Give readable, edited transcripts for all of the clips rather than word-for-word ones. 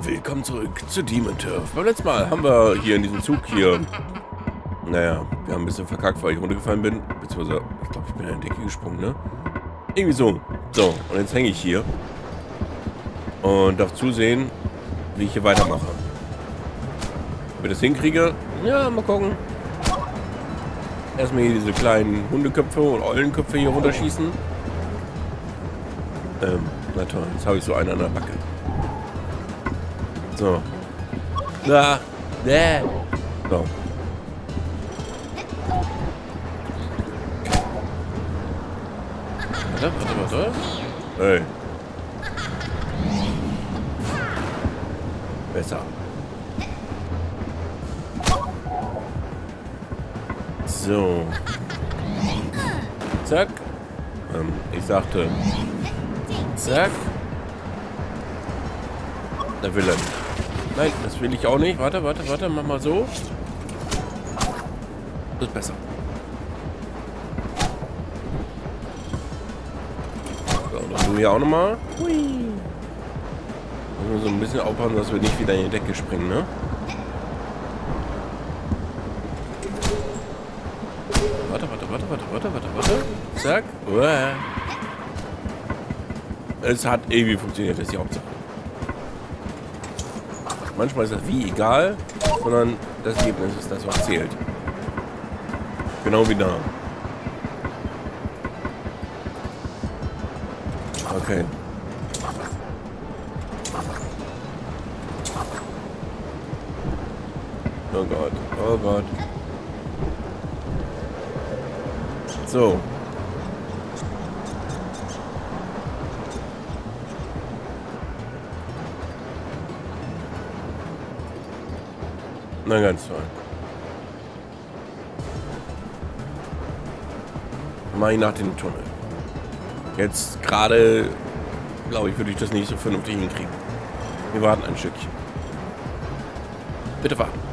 Willkommen zurück zu Demon Turf. Beim letzten Mal haben wir hier in diesem Zug hier... Naja, wir haben ein bisschen verkackt, weil ich runtergefallen bin. Beziehungsweise, ich glaube, ich bin in die Decke gesprungen, ne? Irgendwie so. So, und jetzt hänge ich hier. Und darf zusehen, wie ich hier weitermache. Ob ich das hinkriege? Ja, mal gucken. Erstmal hier diese kleinen Hundeköpfe und Eulenköpfe hier runterschießen. Na toll, jetzt habe ich so einen an der Backe. So. Da. So. Warte. Hey. Besser. So. Zack. Ich sagte. Zack. Da will er nicht. Nein, das will ich auch nicht. Warte. Mach mal so. Das ist besser. So, dann tun wir auch nochmal. Hui. Müssen wir so ein bisschen aufpassen, dass wir nicht wieder in die Decke springen, ne? Warte. Zack. Uah. Es hat irgendwie funktioniert, das ist die Hauptsache. Manchmal ist das wie egal, sondern das Ergebnis ist das, was zählt. Genau wie da. Okay. Oh Gott. So. Na, ganz toll. Mach ich nach dem Tunnel. Jetzt gerade, glaube ich, würde ich das nicht so vernünftig hinkriegen. Wir warten ein Stückchen. Bitte warten.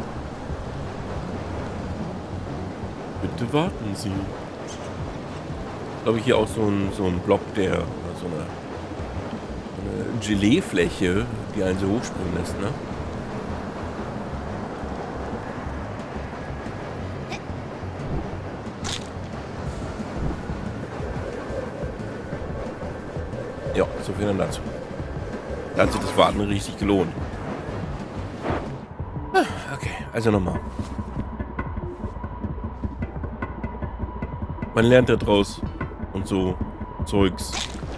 Bitte warten Sie. Glaube ich hier auch so ein Block, der so eine Gelee-Fläche, die einen so hochspringen lässt, ne? Ja, so viel dann dazu. Da hat sich das Warten richtig gelohnt. Okay, also nochmal. Man lernt da draus und so Zeugs.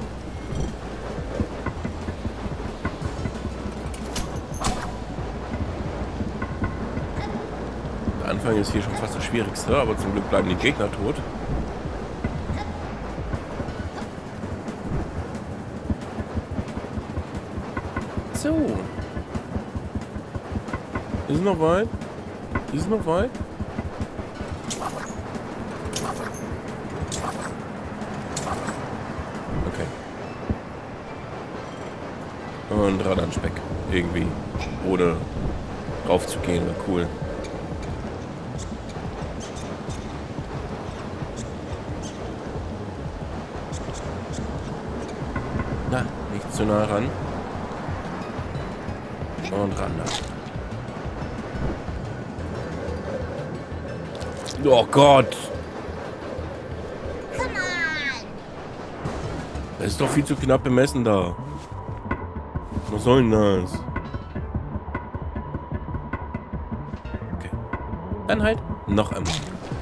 Der Anfang ist hier schon fast das Schwierigste, aber zum Glück bleiben die Gegner tot. So. Ist es noch weit? Okay. Und ran an Speck. Irgendwie. Ohne drauf zu gehen, wäre cool. Na, nicht zu nah ran. Und ran da. Oh Gott! Das ist doch viel zu knapp bemessen da. Was soll denn das? Okay. Dann halt noch einmal.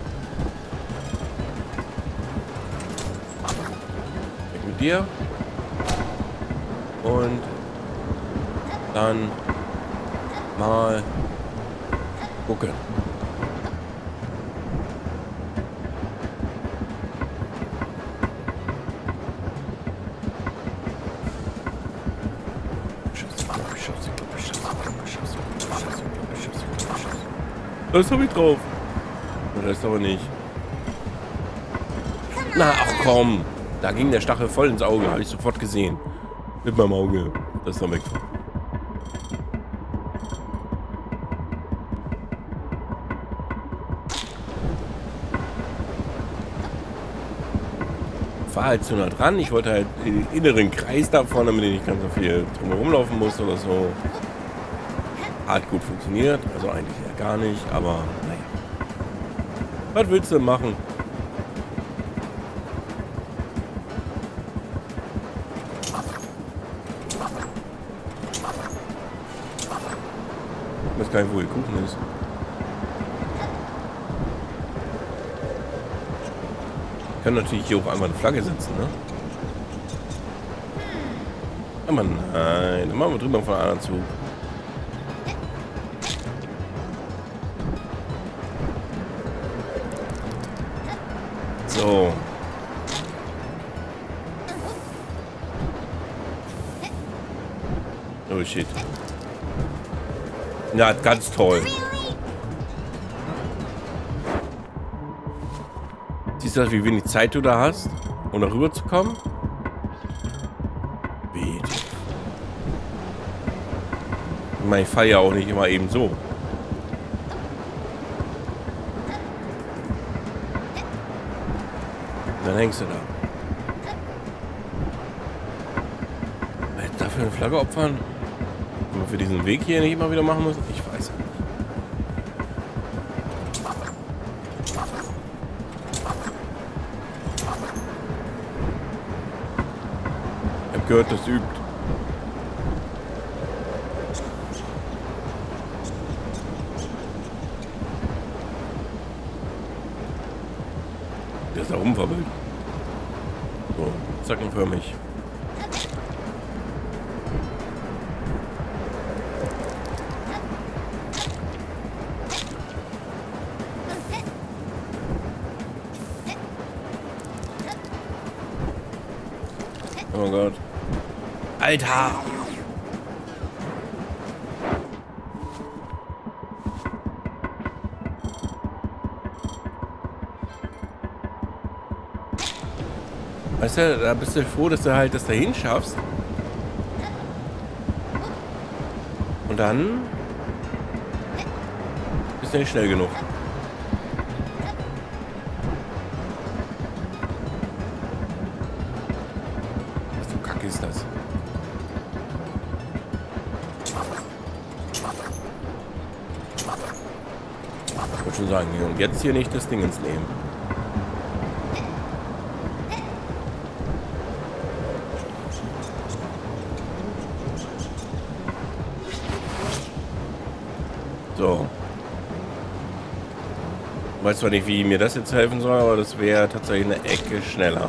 Weg mit dir. Und dann mal gucken. Das habe ich drauf. Der Rest aber nicht. Na, ach komm. Da ging der Stachel voll ins Auge. Habe ich sofort gesehen. Mit meinem Auge. Das ist noch weg. Fahr halt zu nah dran. Ich wollte halt den inneren Kreis davon, damit ich nicht ganz so viel drumherum laufen muss oder so. hat gut funktioniert. Also eigentlich ja gar nicht, aber naja. Was willst du machen? Ich weiß gar nicht, wo ihr Kuchen ist. Ich kann natürlich hier auch einmal eine Flagge setzen, ne? Aber nein, dann machen wir drüber von einem anderen Zug. So. Oh shit. Ja, ganz toll. Siehst du, wie wenig Zeit du da hast, um da rüber zu kommen? Bitte. Ich meine, ich fahre ja auch nicht immer eben so. Dann hängst du da. Dafür eine Flagge opfern? Und für diesen Weg hier nicht immer wieder machen müssen? Ich weiß ja nicht. Ich hab gehört, das übt. Der ist da rumverwillt. So, zackenförmig. Oh Gott. Alter! Weißt du, da bist du froh, dass du halt das dahin schaffst. Und dann bist du nicht schnell genug. Was für Kacke ist das? Ich wollte schon sagen, und jetzt hier nicht das Ding ins Leben. So. Ich weiß zwar nicht, wie mir das jetzt helfen soll, aber das wäre tatsächlich eine Ecke schneller.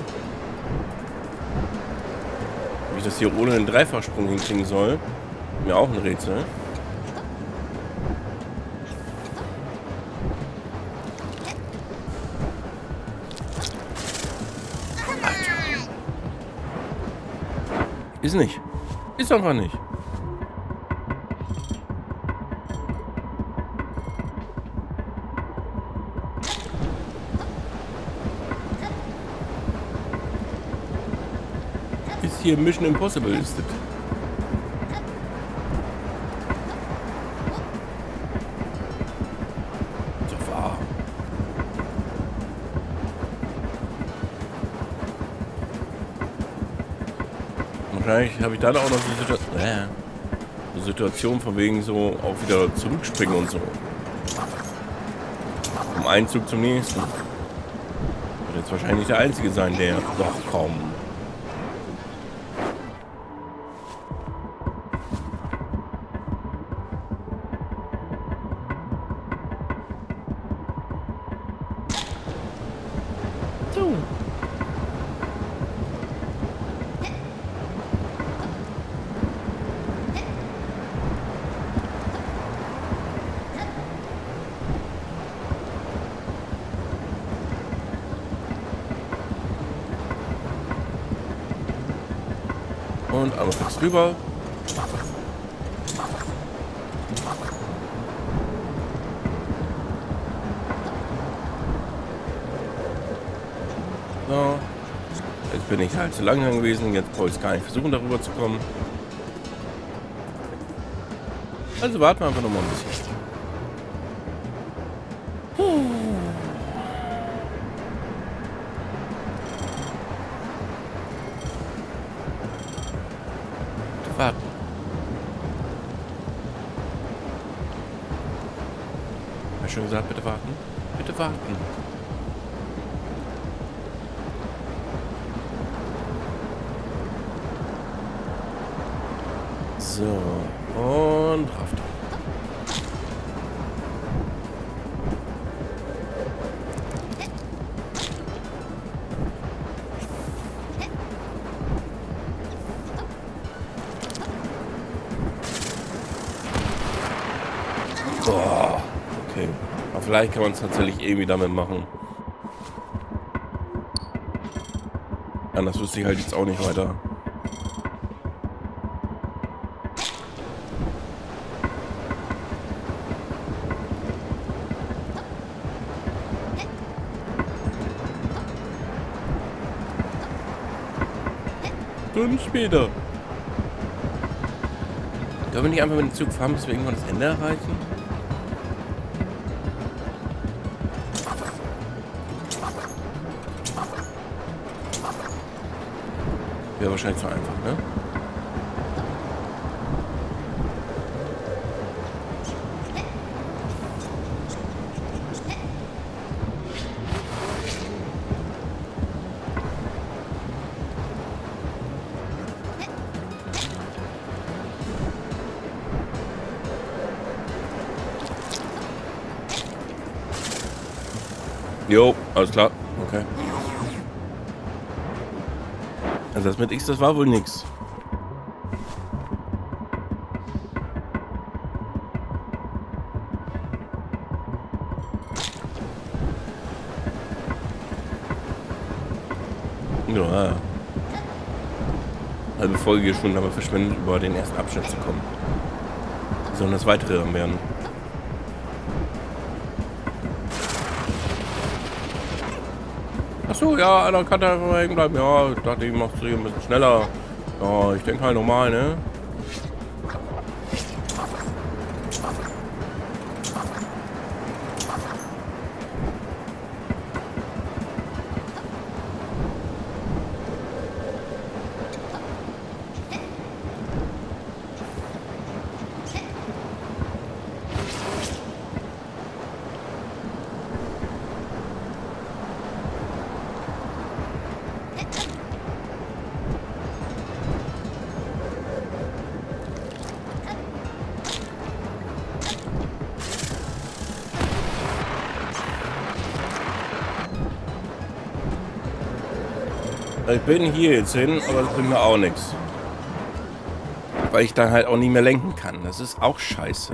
Wie ich das hier ohne einen Dreifachsprung hinkriegen soll, mir auch ein Rätsel. Ist nicht. Ist einfach nicht. Ist hier Mission Impossible ist das. So wahr. Wahrscheinlich habe ich dann auch noch die Situation von wegen so auch wieder zurückspringen und so. Vom einen Zug zum nächsten. Wird jetzt wahrscheinlich der Einzige sein, der doch kommt. Und einmal fix rüber. So. Jetzt bin ich halt zu langsam gewesen. Jetzt brauche ich es gar nicht versuchen, darüber zu kommen. Also warten wir einfach noch mal ein bisschen. Warten. schon gesagt, bitte warten. Bitte warten. So. Und drauf. Boah. Okay. Aber vielleicht kann man es tatsächlich irgendwie damit machen. Anders wüsste ich halt jetzt auch nicht weiter. Stunden später. Können wir nicht einfach mit dem Zug fahren, bis wir irgendwann das Ende erreichen? Wäre wahrscheinlich zu einfach, ne? Jo, alles klar. Okay. Also das mit X, das war wohl nix. Ja. Halbe Folge hier schon aber verschwendet, über den ersten Abschnitt zu kommen. Wie sollen das weitere dann werden? Achso, ja, einer kann da hängen bleiben. Ja, ich dachte, ich mach's hier ein bisschen schneller. Ja, ich denke halt normal, ne? Ich bin hier jetzt hin, aber das bringt mir auch nichts. Weil ich dann halt auch nicht mehr lenken kann. Das ist auch scheiße.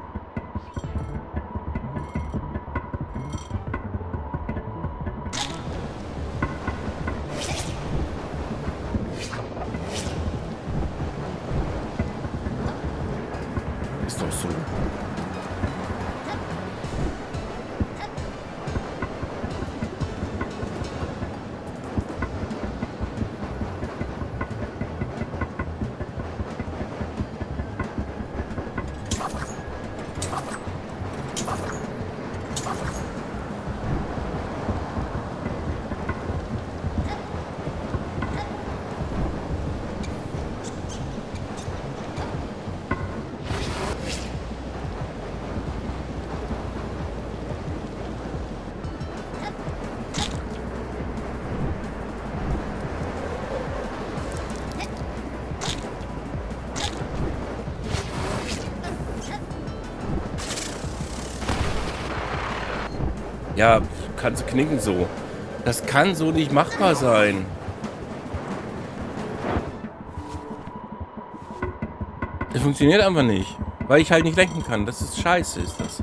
Ist doch so. Ja, kannst du knicken so. Das kann so nicht machbar sein. Das funktioniert einfach nicht. Weil ich halt nicht lenken kann. Das ist scheiße, ist das.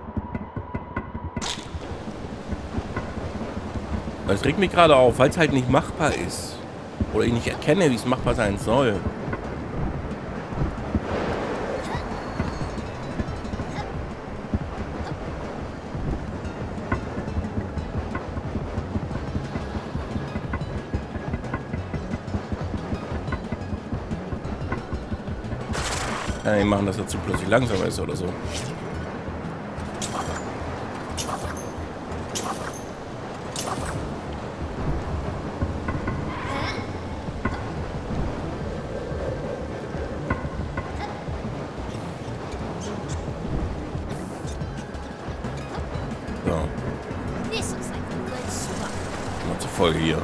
Das regt mich gerade auf, weil es halt nicht machbar ist. Oder ich nicht erkenne, wie es machbar sein soll. Kann ja nicht machen, dass er zu plötzlich langsamer ist oder so. Folge hier.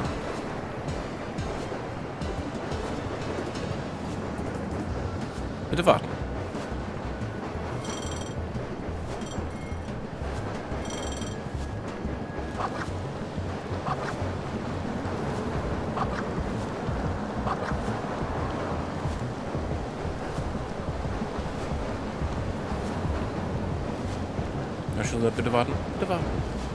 Bitte warten. Ja, schon gesagt, bitte warten. Bitte warten.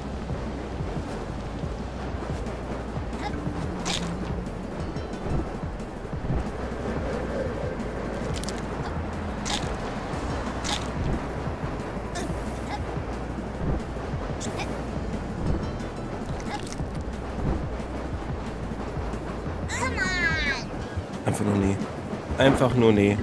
Einfach nur nee. Einfach nur nee.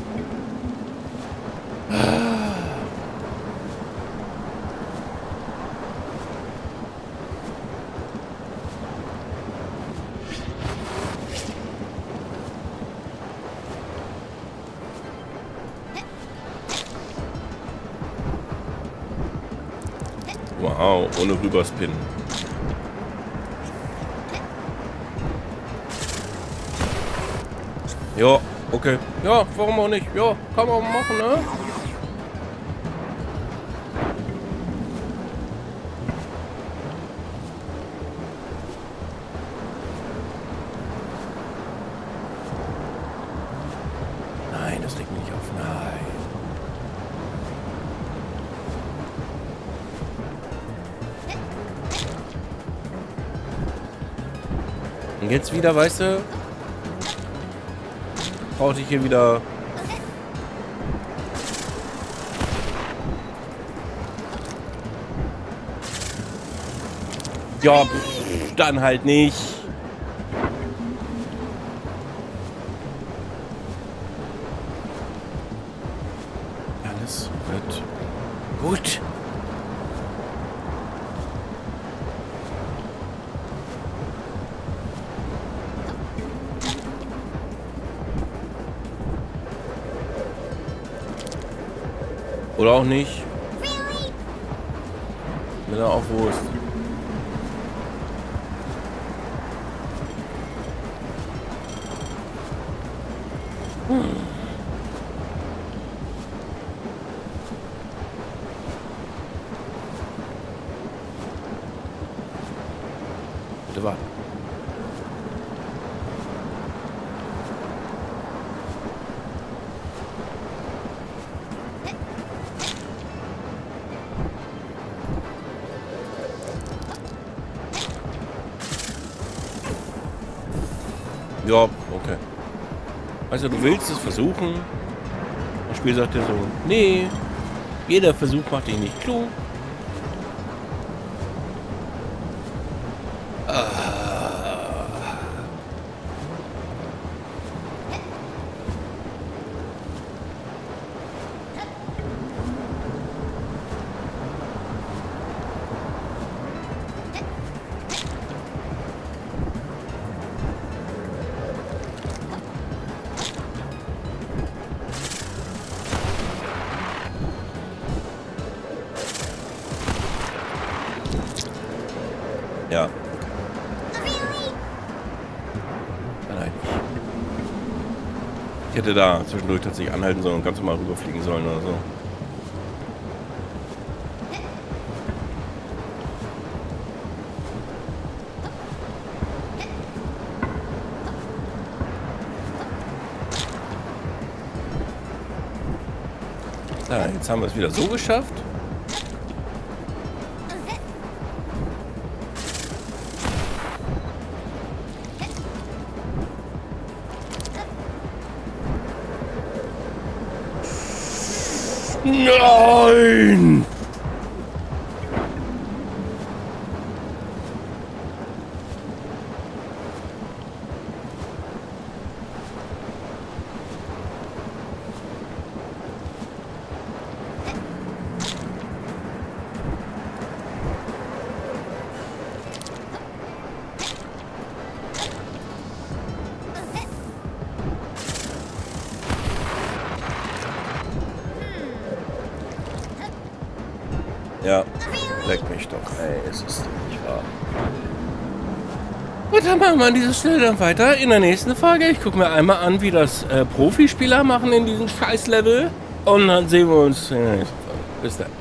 Wow, ohne rüberspinnen. Ja, okay. Ja, warum auch nicht? Ja, kann man machen, ne? Nein, das legt mich nicht auf. Nein. Und jetzt wieder, weißt du? Brauchte ich hier wieder. Ja, dann halt nicht. Alles wird gut. Oder auch nicht. Mit der Aufwurst. Bitte warten. Ja, okay. Also du willst es versuchen. Das Spiel sagt dir so, nee, jeder Versuch macht dich nicht klug. Ja. Nein. Ich hätte da zwischendurch tatsächlich anhalten sollen und ganz normal rüberfliegen sollen oder so. Ja, jetzt haben wir es wieder so geschafft. Nein! Ja, leck mich doch. Ey, es ist nicht wahr. Und dann machen wir an dieser Stelle dann weiter in der nächsten Folge. Ich gucke mir einmal an, wie das Profispieler machen in diesem Scheiß-Level. Und dann sehen wir uns in der nächsten Folge. Bis dann.